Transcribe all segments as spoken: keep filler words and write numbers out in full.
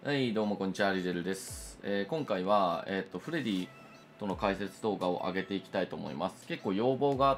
はい、どうもこんにちは、リゼルです。えー今回は、えーっと、フレディとの解説動画を上げていきたいと思います。結構要望があって、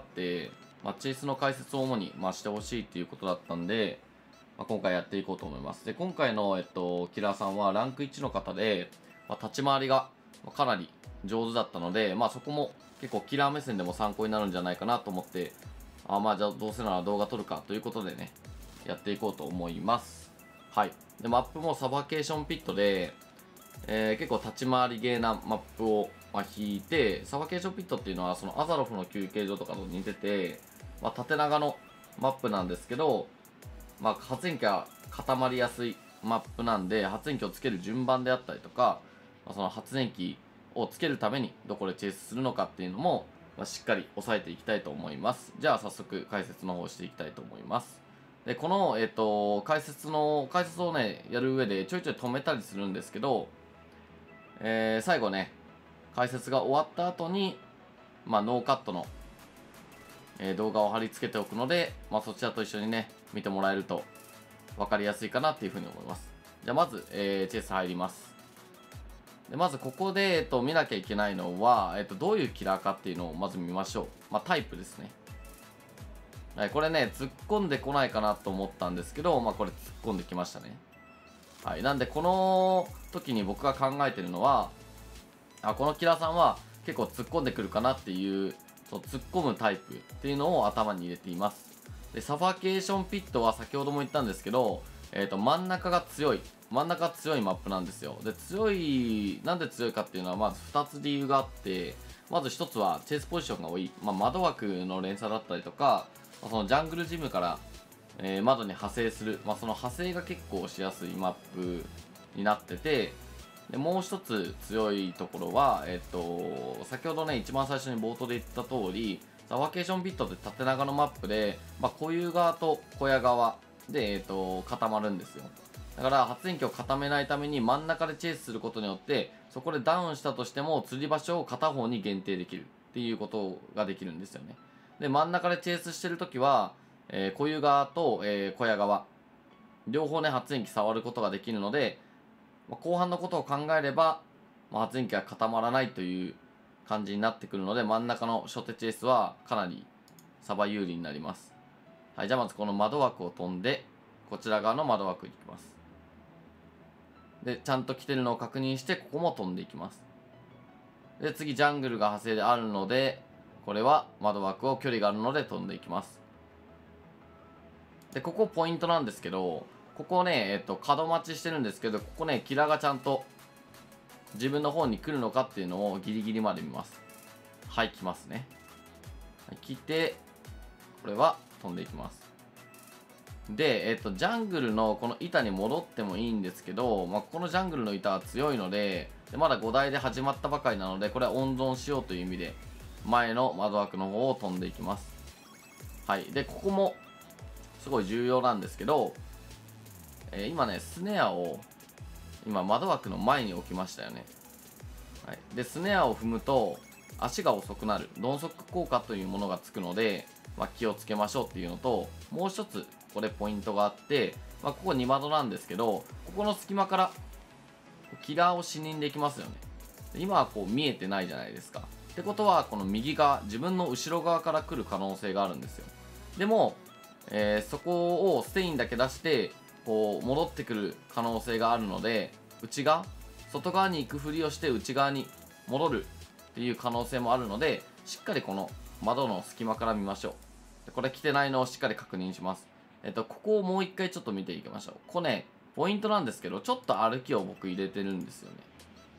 まあ、チェイスの解説を主に、まあ、してほしいっていうことだったんで、まあ、今回やっていこうと思います。で、今回の、えっと、キラーさんはランクいちの方で、まあ、立ち回りがまあかなり上手だったので、まあ、そこも結構キラー目線でも参考になるんじゃないかなと思って、あまあ、じゃあどうせなら動画撮るかということでね、やっていこうと思います。はい。で、マップもサバケーションピットで、えー結構立ち回りゲーなマップを、まあ、引いて、サバケーションピットっていうのは、そのアザロフの休憩所とかと似てて、まあ、縦長のマップなんですけど、まあ、発電機が固まりやすいマップなんで、発電機をつける順番であったりとか、まあ、その発電機をつけるためにどこでチェイスするのかっていうのも、まあ、しっかり押さえていきたいと思います。じゃあ早速解説の方していきたいと思います。で、この、えっと、解説の、解説をね、やる上でちょいちょい止めたりするんですけど、えー、最後ね、解説が終わった後に、まあ、ノーカットの、えー動画を貼り付けておくので、まあ、そちらと一緒にね、見てもらえると分かりやすいかなっていうふうに思います。じゃあまず、えーチェイス入ります。でまずここで、えっと、見なきゃいけないのは、えっと、どういうキラーかっていうのをまず見ましょう。まあ、タイプですね。はい、これね、突っ込んでこないかなと思ったんですけど、まあ、これ突っ込んできましたね。はい、なんでこの時に僕が考えてるのは、あ、このキラーさんは結構突っ込んでくるかなっていう、そう突っ込むタイプっていうのを頭に入れています。で、サファケーションピットは先ほども言ったんですけど、えっと、真ん中が強い。真ん中が強いマップなんですよ。で、強い、なんで強いかっていうのはまずふたつ理由があって、まずひとつはチェイスポジションが多い。まあ、窓枠の連鎖だったりとか、まあそのジャングルジムから、えー窓に派生する。まあ、その派生が結構しやすいマップになってて、でもう一つ強いところは、えっと、先ほどね、一番最初に冒頭で言った通り、サバケーションピットって縦長のマップで、まあ、固有側と小屋側で、えっと、固まるんですよ。だから、発電機を固めないために真ん中でチェイスすることによって、そこでダウンしたとしても、釣り場所を片方に限定できるっていうことができるんですよね。で、真ん中でチェイスしてるときは、えー固有側と、えー小屋側、両方ね、発電機触ることができるので、まあ、後半のことを考えれば、まあ、発電機が固まらないという感じになってくるので、真ん中の初手チェイスはかなりサバ有利になります。はい、じゃあまずこの窓枠を飛んで、こちら側の窓枠に行きます。で、ちゃんと来てるのを確認して、ここも飛んでいきます。で、次、ジャングルが派生であるので、これは窓枠を距離があるので飛んでいきます。で、ここポイントなんですけど、ここね、えっと、角待ちしてるんですけど、ここね、キラがちゃんと自分の方に来るのかっていうのをギリギリまで見ます。はい、来ますね。はい、来て、これは飛んでいきます。で、えっと、ジャングルのこの板に戻ってもいいんですけど、まあ、このジャングルの板は強いので、でまだごだいで始まったばかりなので、これは温存しようという意味で、前の窓枠の方を飛んでいきます。はい。で、ここも、すごい重要なんですけど、えー今ね、スネアを、今窓枠の前に置きましたよね。はい。で、スネアを踏むと、足が遅くなる、鈍足効果というものがつくので、まあ、気をつけましょうっていうのと、もう一つ、これポイントがあって、まあ、ここに窓なんですけど、ここの隙間から、キラーを視認できますよね。で今はこう見えてないじゃないですか。ってことは、この右側、自分の後ろ側から来る可能性があるんですよ。でも、えーそこをステインだけ出して、こう、戻ってくる可能性があるので、内側、外側に行くふりをして内側に戻るっていう可能性もあるので、しっかりこの窓の隙間から見ましょう。でこれ来てないのをしっかり確認します。えっと、ここをもう一回ちょっと見ていきましょう。ここね、ポイントなんですけど、ちょっと歩きを僕入れてるんですよね。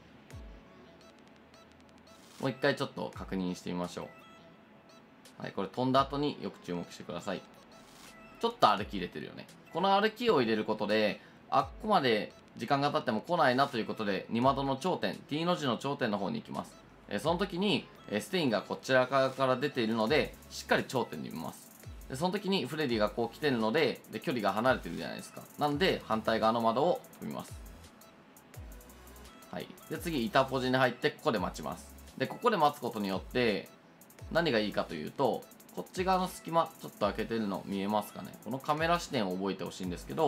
もう一回ちょっと確認してみましょう。はい、これ飛んだ後によく注目してください。ちょっと歩き入れてるよね。この歩きを入れることで、あっこまで時間が経っても来ないなということで、に窓の頂点、T の字の頂点の方に行きます。えーその時に、えーステインがこちら側から出ているので、しっかり頂点に見ます。で、その時にフレディがこう来てるので、で、距離が離れてるじゃないですか。なんで、反対側の窓を踏みます。はい。で、次、板ポジに入って、ここで待ちます。で、ここで待つことによって、何がいいかというと、こっち側の隙間、ちょっと開けてるの見えますかね。このカメラ視点を覚えてほしいんですけど、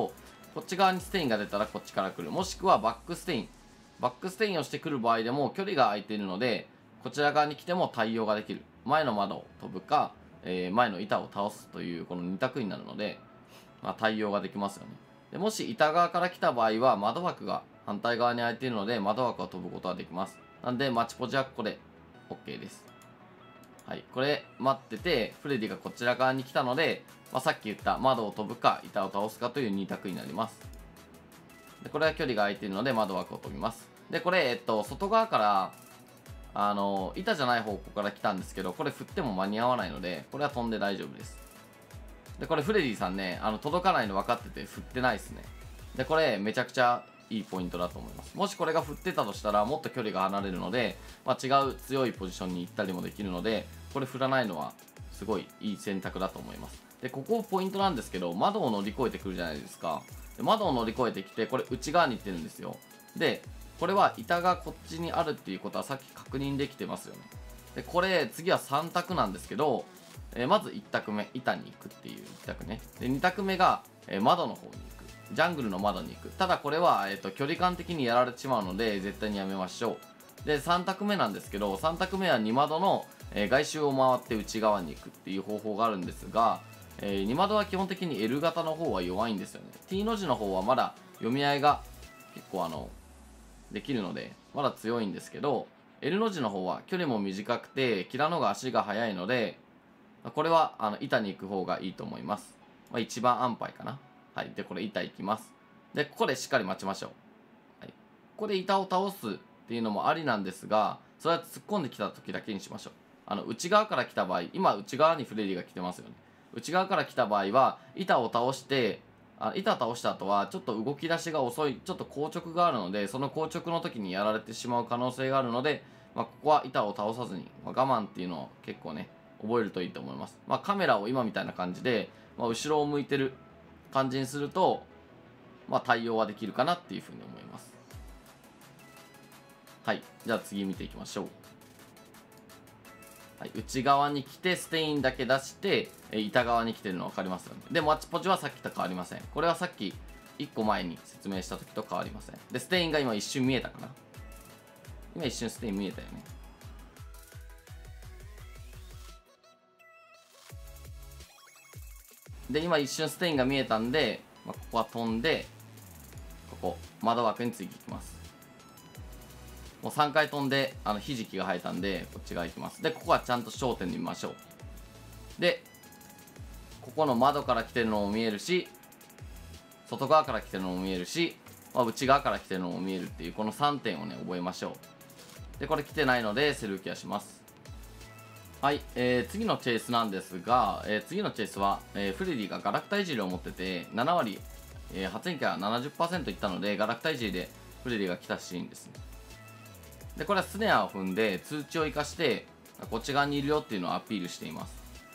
こっち側にステインが出たらこっちから来る。もしくはバックステイン。バックステインをしてくる場合でも距離が空いているので、こちら側に来ても対応ができる。前の窓を飛ぶか、えー、前の板を倒すというこのに択になるので、まあ、対応ができますよね。でもし板側から来た場合は窓枠が反対側に空いているので窓枠を飛ぶことができます。なんでマチポジはここで OK です。はい、これ待っててフレディがこちら側に来たので、まあ、さっき言った窓を飛ぶか板を倒すかというに択になります。でこれは距離が空いているので窓枠を飛びます。でこれ、えっと、外側からあの板じゃない方向から来たんですけど、これ振っても間に合わないのでこれは飛んで大丈夫です。でこれフレディさんね、あの届かないの分かってて振ってないですね。でこれめちゃくちゃいいポイントだと思います。もしこれが振ってたとしたらもっと距離が離れるので、まあ、違う強いポジションに行ったりもできるので、これ振らないのはすごいいい選択だと思います。でここポイントなんですけど、窓を乗り越えてくるじゃないですか。で窓を乗り越えてきてこれ内側に行ってるんですよ。でこれは板がこっちにあるっていうことはさっき確認できてますよね。でこれ次はさん択なんですけど、えー、まずいち択目板に行くっていういち択ね。でに択目が、えー、窓の方に行く、ジャングルの窓に行く。ただこれは、えー、と距離感的にやられてしまうので絶対にやめましょう。でさん択目なんですけど、さん択目はに窓の、えー、外周を回って内側に行くっていう方法があるんですが、えー、に窓は基本的に L 型の方は弱いんですよね。 T の字の方はまだ読み合いが結構あのできるのでまだ強いんですけど、 L の字の方は距離も短くてキラのが足が速いので、これはあの板に行く方がいいと思います。まあ、一番安牌かな。はい。で、これ板行きます。で、ここでしっかり待ちましょう。はい。ここで板を倒すっていうのもありなんですが、それは突っ込んできた時だけにしましょう。あの、内側から来た場合、今内側にフレディが来てますよね。内側から来た場合は、板を倒して、あ板倒した後はちょっと動き出しが遅い、ちょっと硬直があるので、その硬直の時にやられてしまう可能性があるので、まあ、ここは板を倒さずに、まあ、我慢っていうのを結構ね、覚えるといいと思います。まあ、カメラを今みたいな感じで、まあ、後ろを向いてる感じにすると、まあ、対応はできるかなっていうふうに思います。はい。じゃあ次見ていきましょう。はい、内側に来てステインだけ出して板側に来てるの分かりますよね。でマッチポジはさっきと変わりません。これはさっきいっこまえに説明した時と変わりません。でステインが今一瞬見えたかな。今一瞬ステイン見えたよね。で今一瞬ステインが見えたんで、まあ、ここは飛んでここ窓枠に次行きます。もうさんかい飛んであのひじきが生えたんでこっち側行きます。でここはちゃんと焦点で見ましょう。でここの窓から来てるのも見えるし、外側から来てるのも見えるし、まあ、内側から来てるのも見えるっていうこのさんてんをね覚えましょう。でこれ来てないのでセルキアします。はい、えー、次のチェイスなんですが、えー、次のチェイスは、えー、フレディがガラクタいじりを持っててなな割、えー、発電機が ななじゅっパーセント いったのでガラクタいじりでフレディが来たシーンですね。でこれはスネアを踏んで通知を生かしてこっち側にいるよっていうのをアピールしています。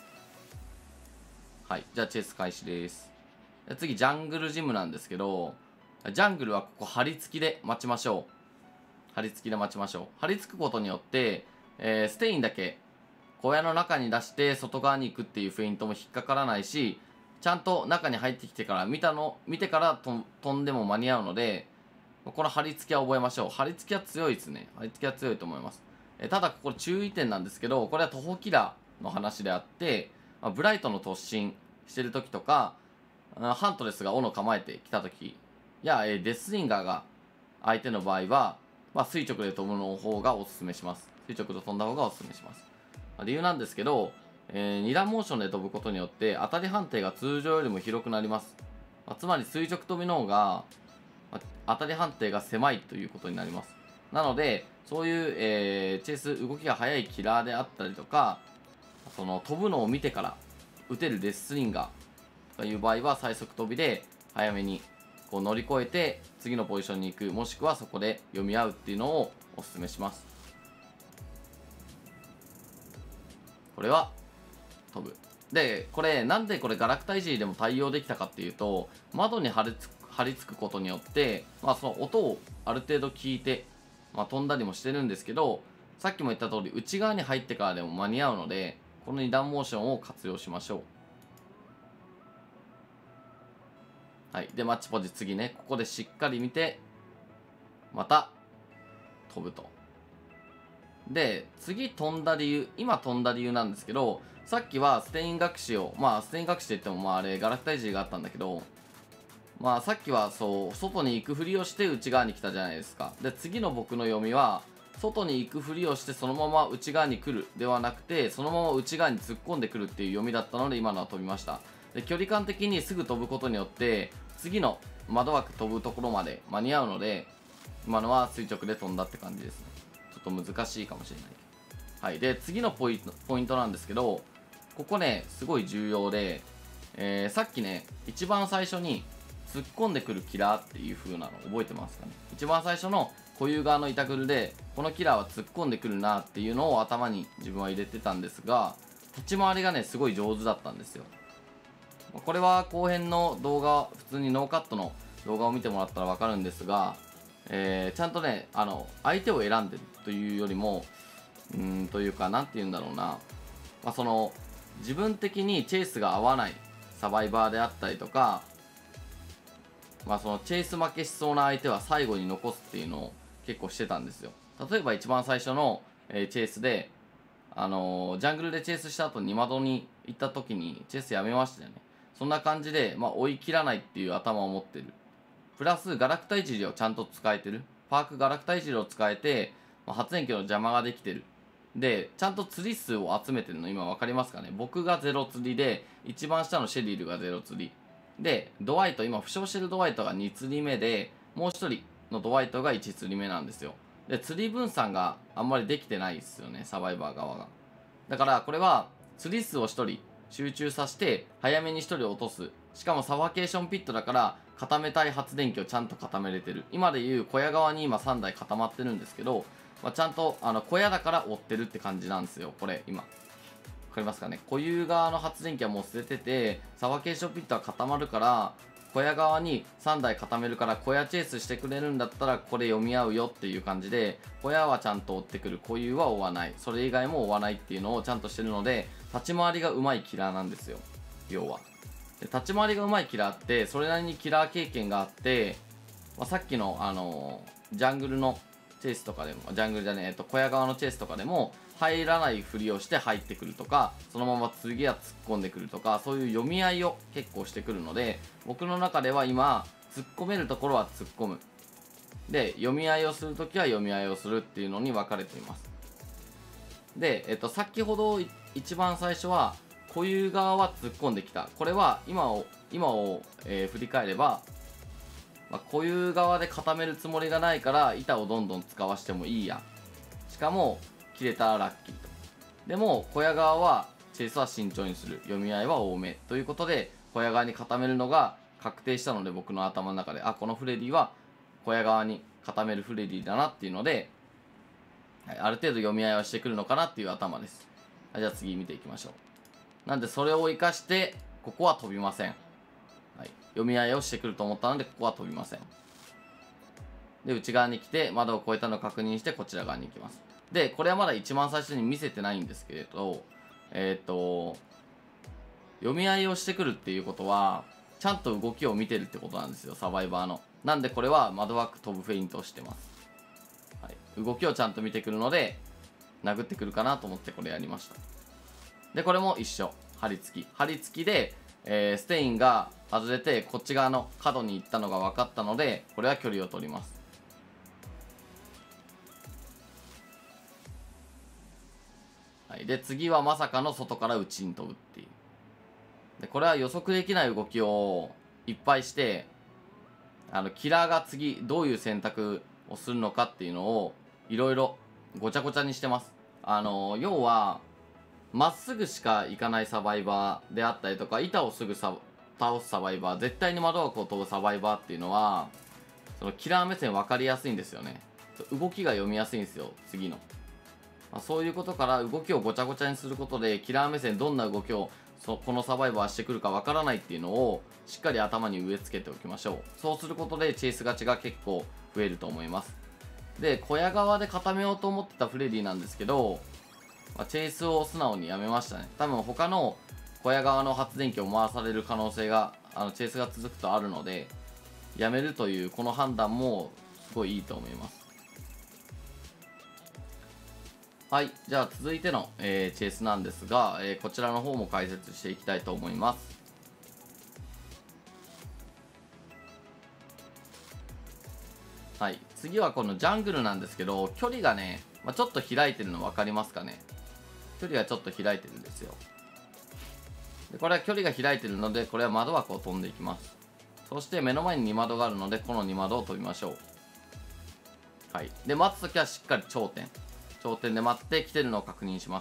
はい、じゃあチェイス開始です。で次ジャングルジムなんですけど、ジャングルはここ張り付きで待ちましょう。張り付きで待ちましょう。張り付くことによって、えー、ステインだけ小屋の中に出して外側に行くっていうフェイントも引っかからないし、ちゃんと中に入ってきてから見たの見てからと飛んでも間に合うので、この張り付きは覚えましょう。張り付きは強いですね。張り付きは強いと思います。えただここ注意点なんですけど、これは徒歩キラーの話であって、まあ、ブライトの突進してる時とか、ハントレスが斧構えてきた時や、えデスリンガーが相手の場合は、まあ、垂直で飛ぶの方がおすすめします。垂直で飛んだ方がおすすめします。まあ、理由なんですけど、えー、に段モーションで飛ぶことによって当たり判定が通常よりも広くなります。まあ、つまり垂直飛びの方が当たり判定が狭いということになります。なのでそういう、えー、チェイス動きが速いキラーであったりとか、その飛ぶのを見てから打てるデススリンガーという場合は最速飛びで早めにこう乗り越えて次のポジションに行く、もしくはそこで読み合うっていうのをおすすめします。これは飛ぶ。でこれなんでこれガラクタいじりでも対応できたかっていうと、窓に張り付く張り付くことによって、まあ、その音をある程度聞いて、まあ、飛んだりもしてるんですけど、さっきも言った通り内側に入ってからでも間に合うので、このに段モーションを活用しましょう。 はい、でマッチポジ次ね、ここでしっかり見てまた飛ぶと。で次飛んだ理由、今飛んだ理由なんですけど、さっきはステイン隠しを、まあステイン隠しって言ってもまああれガラクタいじりがあったんだけど、まあさっきはそう外に行くふりをして内側に来たじゃないですか。で次の僕の読みは外に行くふりをしてそのまま内側に来るではなくて、そのまま内側に突っ込んでくるっていう読みだったので今のは飛びました。で距離感的にすぐ飛ぶことによって次の窓枠飛ぶところまで間に合うので、今のは垂直で飛んだって感じですね。ちょっと難しいかもしれないけど。はい、で次のポイントポイントなんですけど、ここねすごい重要で、えー、さっきね一番最初に突っ込んでくるキラーっていう風なの覚えてますかね。一番最初の固有側の板グルでこのキラーは突っ込んでくるなっていうのを頭に自分は入れてたんですが、立ち回りがねすごい上手だったんですよ。これは後編の動画、普通にノーカットの動画を見てもらったら分かるんですが、えー、ちゃんとねあの相手を選んでるというよりもうーんというかなんて言うんだろうな、まあ、その自分的にチェイスが合わないサバイバーであったりとか、まあそのチェイス負けしそうな相手は最後に残すっていうのを結構してたんですよ。例えば一番最初の、えー、チェイスで、あのー、ジャングルでチェイスした後に窓に行った時にチェイスやめましたよね。そんな感じで、まあ、追い切らないっていう頭を持ってる。プラスガラクタいじりをちゃんと使えてる。パークガラクタいじりを使えて、まあ、発電機の邪魔ができてる。でちゃんと釣り数を集めてるの今分かりますかね。僕がゼロ釣りで一番下のシェリルがゼロ釣りで、ドワイト今負傷してるドワイトがに釣り目で、もうひとりのドワイトがいち釣り目なんですよ。で釣り分散があんまりできてないですよね、サバイバー側が。だからこれは釣り数をひとり集中させて早めにひとり落とす。しかもサバケーションピットだから固めたい発電機をちゃんと固めれてる。今でいう小屋側に今さんだい固まってるんですけど、まあ、ちゃんとあの小屋だから追ってるって感じなんですよ。これ今わかりますかね。固有側の発電機はもう捨ててて、サバケーションピットは固まるから小屋側にさんだい固めるから、小屋チェイスしてくれるんだったらこれ読み合うよっていう感じで、小屋はちゃんと追ってくる、固有は追わない、それ以外も追わないっていうのをちゃんとしてるので、立ち回りがうまいキラーなんですよ、要は。で立ち回りがうまいキラーってそれなりにキラー経験があって、まあ、さっきの、あのー、ジャングルのチェイスとかでも、ジャングルじゃねえ、えっと、小屋側のチェイスとかでも入らないふりをして入ってくるとか、そのまま次は突っ込んでくるとか、そういう読み合いを結構してくるので、僕の中では今突っ込めるところは突っ込むで、読み合いをするときは読み合いをするっていうのに分かれています。で、えっと、先ほど一番最初は固有側は突っ込んできた。これは今を今を、えー振り返れば、まあ、固有側で固めるつもりがないから板をどんどん使わしてもいいや、しかも切れたらラッキーと。でも小屋側はチェイスは慎重にする、読み合いは多めということで小屋側に固めるのが確定したので、僕の頭の中であこのフレディは小屋側に固めるフレディだなっていうので、はい、ある程度読み合いはしてくるのかなっていう頭です。はい、じゃあ次見ていきましょう。なんでそれを生かしてここは飛びません。はい、読み合いをしてくると思ったのでここは飛びません。で内側に来て窓を越えたのを確認してこちら側に行きます。でこれはまだ一番最初に見せてないんですけれど、えっと読み合いをしてくるっていうことはちゃんと動きを見てるってことなんですよ、サバイバーの。なんでこれは窓枠飛ぶフェイントをしてます。はい、動きをちゃんと見てくるので殴ってくるかなと思ってこれやりました。でこれも一緒、張り付き張り付きで、えー、ステインが外れてこっち側の角に行ったのが分かったので、これは距離を取ります。はい、で次はまさかの外から内に飛ぶっていう。でこれは予測できない動きをいっぱいして、あのキラーが次どういう選択をするのかっていうのをいろいろごちゃごちゃにしてます。あの要はまっすぐしか行かないサバイバーであったりとか、板をすぐさ倒すサバイバー、絶対に窓枠を飛ぶサバイバーっていうのはそのキラー目線分かりやすいんですよね。動きが読みやすいんですよ、次の。まあ、そういうことから動きをごちゃごちゃにすることでキラー目線どんな動きをそこのサバイバーしてくるかわからないっていうのをしっかり頭に植え付けておきましょう。そうすることでチェイス勝ちが結構増えると思います。で小屋側で固めようと思ってたフレディなんですけど、まあ、チェイスを素直にやめましたね。多分他の小屋側の発電機を回される可能性があのチェイスが続くとあるので、やめるというこの判断もすごいいいと思います。はい、じゃあ続いての、えーチェイスなんですが、えーこちらの方も解説していきたいと思います。はい、次はこのジャングルなんですけど、距離がね、まあ、ちょっと開いてるの分かりますかね。距離がちょっと開いてるんですよ。でこれは距離が開いてるので、これは窓枠を飛んでいきます。そして目の前にに窓があるので、このに窓を飛びましょう。はい、で待つときはしっかり頂点頂点で待って来てるのを確認します。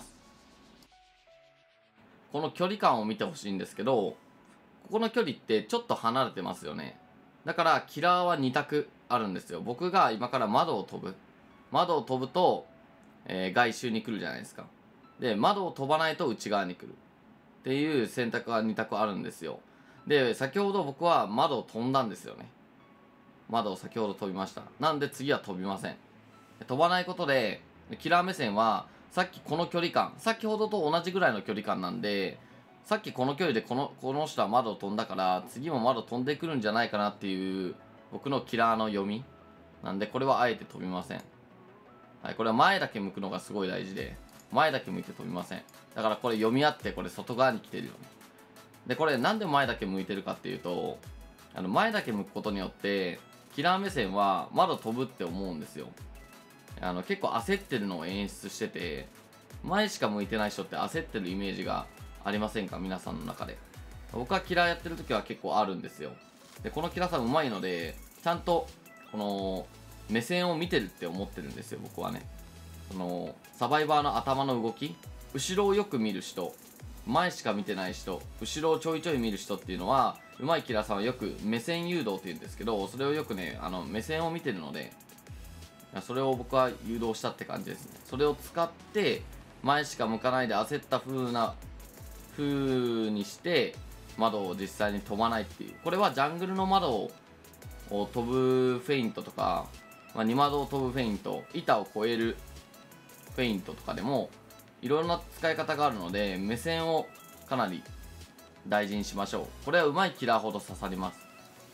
この距離感を見てほしいんですけど、ここの距離ってちょっと離れてますよね。だからキラーはに択あるんですよ。僕が今から窓を飛ぶ窓を飛ぶと、えー外周に来るじゃないですか。で窓を飛ばないと内側に来るっていう選択がに択あるんですよ。で先ほど僕は窓を飛んだんですよね。窓を先ほど飛びました。なんで次は飛びません。飛ばないことでキラー目線はさっきこの距離感、先ほどと同じぐらいの距離感なんで、さっきこの距離でこのこの人は窓を飛んだから次も窓飛んでくるんじゃないかなっていう僕のキラーの読みなんで、これはあえて飛びません。はい、これは前だけ向くのがすごい大事で、前だけ向いて飛びません。だからこれ読み合って、これ外側に来てるよね。でこれなんで前だけ向いてるかっていうと、あの前だけ向くことによってキラー目線は窓飛ぶって思うんですよ。あの結構焦ってるのを演出してて、前しか向いてない人って焦ってるイメージがありませんか、皆さんの中で。僕はキラーやってる時は結構あるんですよ。でこのキラーさんうまいので、ちゃんとこの目線を見てるって思ってるんですよ、僕はね。そのサバイバーの頭の動き、後ろをよく見る人、前しか見てない人、後ろをちょいちょい見る人っていうのは、うまいキラーさんはよく目線誘導っていうんですけど、それをよくね、あの目線を見てるので、それを僕は誘導したって感じですね。それを使って前しか向かないで焦った風な風にして窓を実際に飛ばないっていう、これはジャングルの窓を飛ぶフェイントとか、まあ、に窓を飛ぶフェイント、板を越えるフェイントとかでもいろんな使い方があるので、目線をかなり大事にしましょう。これは上手いキラーほど刺さります。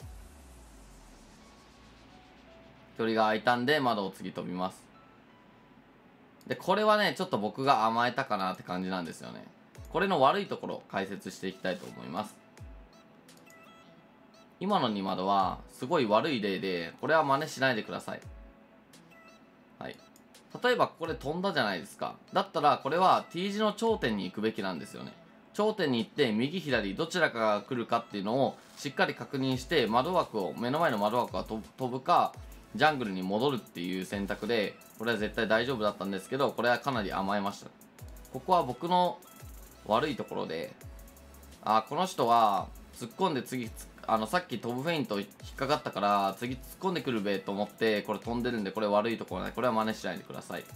距離が空いたんで窓を次飛びます。でこれはね、ちょっと僕が甘えたかなって感じなんですよね。これの悪いところを解説していきたいと思います。今のに窓はすごい悪い例で、これは真似しないでください。はい、例えばここで飛んだじゃないですか。だったらこれは T 字の頂点に行くべきなんですよね。頂点に行って右左どちらかが来るかっていうのをしっかり確認して、窓枠を目の前の窓枠が飛ぶかジャングルに戻るっていう選択で、これは絶対大丈夫だったんですけど、これはかなり甘えました。ここは僕の悪いところで、あこの人は突っ込んで次あのさっき飛ぶフェイント引っかかったから次突っ込んでくるべと思ってこれ飛んでるんで、これ悪いところない。これは真似しないでください。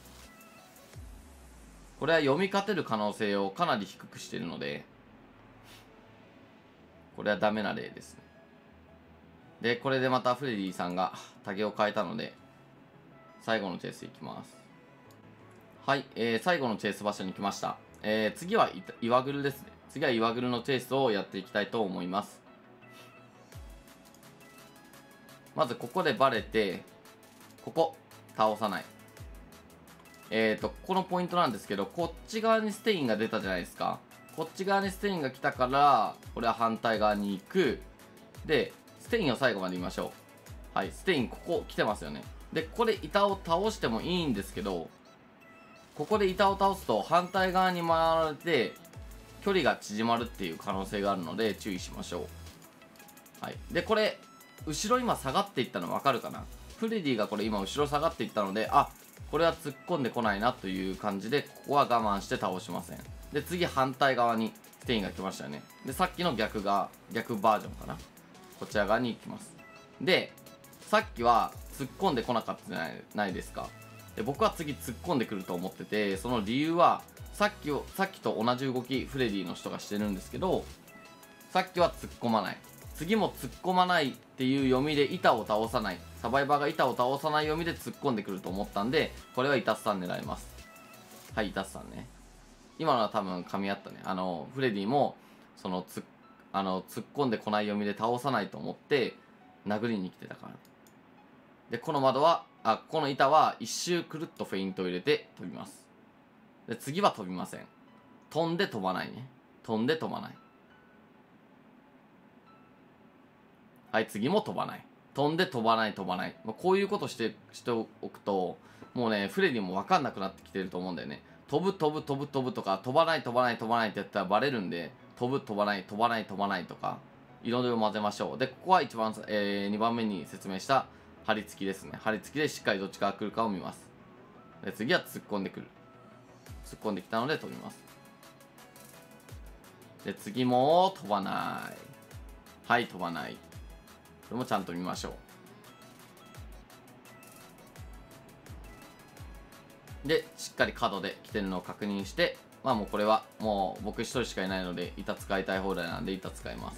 これは読み勝てる可能性をかなり低くしているので、これはダメな例ですね。でこれでまたフレディさんがタゲを変えたので、最後のチェイスいきます。はい、えー、最後のチェイス場所に来ました。えー、次は岩グルですね。次は岩グルのチェイスをやっていきたいと思います。まずここでバレて、ここ倒さない。えーとここのポイントなんですけど、こっち側にステインが出たじゃないですか。こっち側にステインが来たから、これは反対側に行く。でステインを最後まで見ましょう。はい、ステインここ来てますよね。でここで板を倒してもいいんですけど、ここで板を倒すと反対側に回られて距離が縮まるっていう可能性があるので注意しましょう。はい、でこれ後ろ今下がっていったの分かるかな。フレディがこれ今後ろ下がっていったので、あこれは突っ込んでこないなという感じで、ここは我慢して倒しません。で次反対側にステインが来ましたよね。でさっきの逆が逆バージョンかな、こちら側に行きます。でさっきは突っ込んでこなかったじゃないないですか。で僕は次突っ込んでくると思ってて、その理由はさっきをさっきと同じ動きフレディの人がしてるんですけど、さっきは突っ込まない、次も突っ込まないっていう読みで板を倒さない、サバイバーが板を倒さない読みで突っ込んでくると思ったんで、これはイタスさん狙います。はいイタスさんね、今のは多分噛み合ったね。あのフレディもそのつあの突っ込んでこない読みで倒さないと思って殴りに来てたから。でこの窓はあこの板は一周くるっとフェイントを入れて飛びます。で次は飛びません。飛んで飛ばないね。飛んで飛ばない。はい、次も飛ばない。飛んで飛ばない飛ばない、まあ、こういうことしてしておくともうねフレディも分かんなくなってきてると思うんだよね。飛ぶ飛ぶ飛ぶ飛ぶとか飛ばない飛ばない飛ばないってやったらバレるんで、飛ぶ飛ばない飛ばない飛ばないとかいろいろ混ぜましょう。でここは一番、えー、にばんめに説明した張り付きですね。張り付きでしっかりどっちから来るかを見ます。で次は突っ込んでくる。突っ込んできたので飛びます。で次も飛ばない。はい飛ばない。これもちゃんと見ましょう。でしっかり角で来てるのを確認して、まあもうこれはもう僕一人しかいないので板使いたい放題なんで板使います。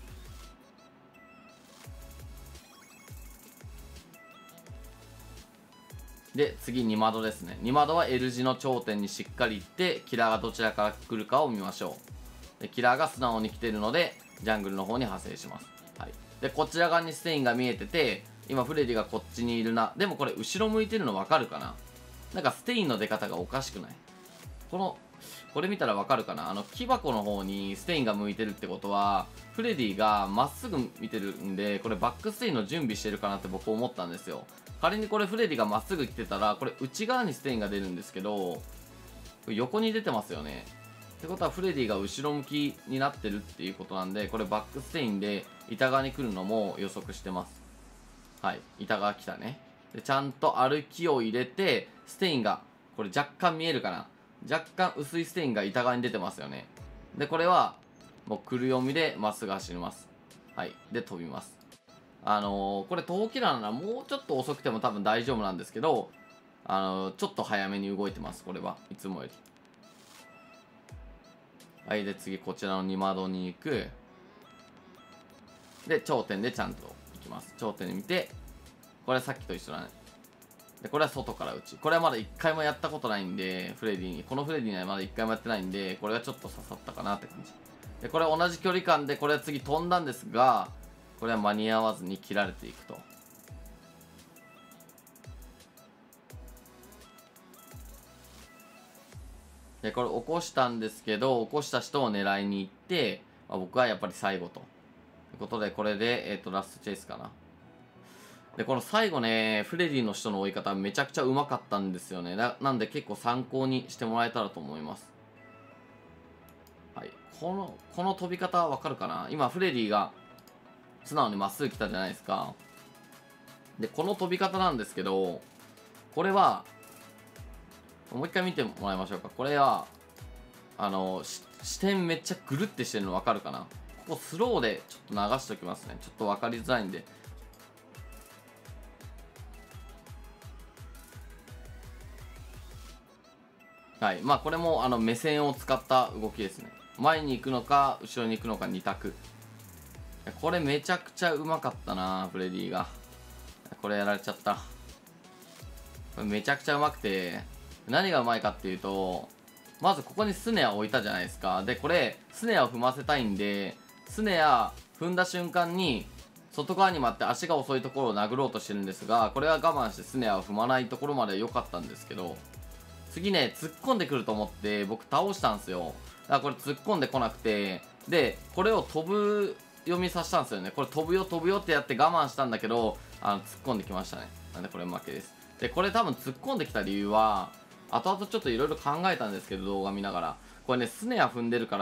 で次に窓ですね。に窓は L 字の頂点にしっかり行ってキラーがどちらから来るかを見ましょう。でキラーが素直に来てるのでジャングルの方に派生します。はい、でこちら側にステインが見えてて今フレディがこっちにいるな。でもこれ後ろ向いてるの分かるかな。なんかステインの出方がおかしくない？このこれ見たら分かるかな。あの木箱の方にステインが向いてるってことはフレディがまっすぐ見てるんで、これバックステインの準備してるかなって僕思ったんですよ。仮にこれフレディがまっすぐ来てたらこれ内側にステインが出るんですけど、横に出てますよね。ってことはフレディが後ろ向きになってるっていうことなんで、これバックステインで板側に来るのも予測してます。はい、板側来たね。でちゃんと歩きを入れてステインがこれ若干見えるかな。若干薄いステインが板側に出てますよね。でこれはもう来る読みでまっすぐ走ります。はい、で飛びます。あのー、これ東キラーならもうちょっと遅くても多分大丈夫なんですけど、あのー、ちょっと早めに動いてます。これはいつもより。はい、で次こちらのに窓に行く。で頂点でちゃんと行きます。頂点で見て、これはさっきと一緒だね。でこれは外から打ち、これはまだいっかいもやったことないんで、フレディにこのフレディにはまだいっかいもやってないんで、これがちょっと刺さったかなって感じで、これ同じ距離感でこれは次飛んだんですが、これは間に合わずに切られていくと。でこれ起こしたんですけど、起こした人を狙いに行って、まあ、僕はやっぱり最後ということで、これで、えー、とラストチェイスかな。でこの最後ねフレディの人の追い方めちゃくちゃうまかったんですよね。ななんで結構参考にしてもらえたらと思います。はい、このこの飛び方わかるかな。今フレディが素直にまっすぐ来たじゃないですか。でこの飛び方なんですけど、これはもう一回見てもらいましょうか。これはあの視点めっちゃぐるってしてるの分かるかな。ここスローでちょっと流しておきますね。ちょっと分かりづらいんで。はい、まあこれもあの目線を使った動きですね。前に行くのか後ろに行くのかに択。これめちゃくちゃうまかったなフレディが。これやられちゃった。これめちゃくちゃうまくて、何がうまいかっていうと、まずここにスネア置いたじゃないですか。でこれスネアを踏ませたいんで、スネア踏んだ瞬間に外側に回って足が遅いところを殴ろうとしてるんですが、これは我慢してスネアを踏まないところまで良かったんですけど、次ね突っ込んでくると思って僕倒したんですよ。だからこれ突っ込んでこなくて、でこれを飛ぶ読みさせたんですよね。これ飛ぶよ飛ぶよってやって我慢したんだけど、あの突っ込んできましたね。なんでこれ負けです。でこれ多分突っ込んできた理由は後々ちょっといろいろ考えたんですけど、動画見ながらこれねスネア踏んでるから、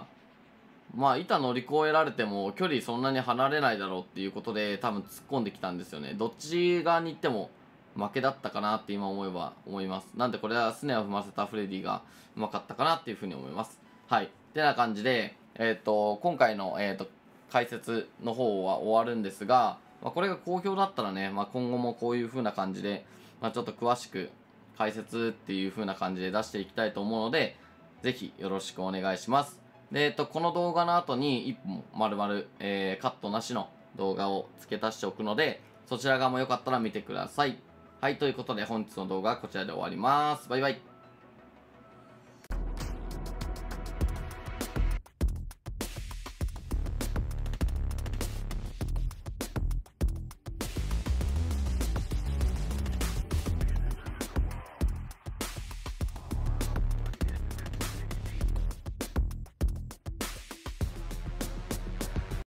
まあ板乗り越えられても距離そんなに離れないだろうっていうことで多分突っ込んできたんですよね。どっち側に行っても負けだったかなって今思えば思います。なんでこれはスネアを踏ませたフレディがうまかったかなっていうふうに思います。はい。ってな感じで、えっと、今回の、えっと、解説の方は終わるんですが、まあ、これが好評だったらね、まあ、今後もこういう風な感じで、まあ、ちょっと詳しく解説っていう風な感じで出していきたいと思うので、ぜひよろしくお願いします。で、えっと、この動画の後にいっぽん丸々、えー、カットなしの動画を付け足しておくので、そちら側もよかったら見てください。はい、ということで本日の動画はこちらで終わります。バイバイ。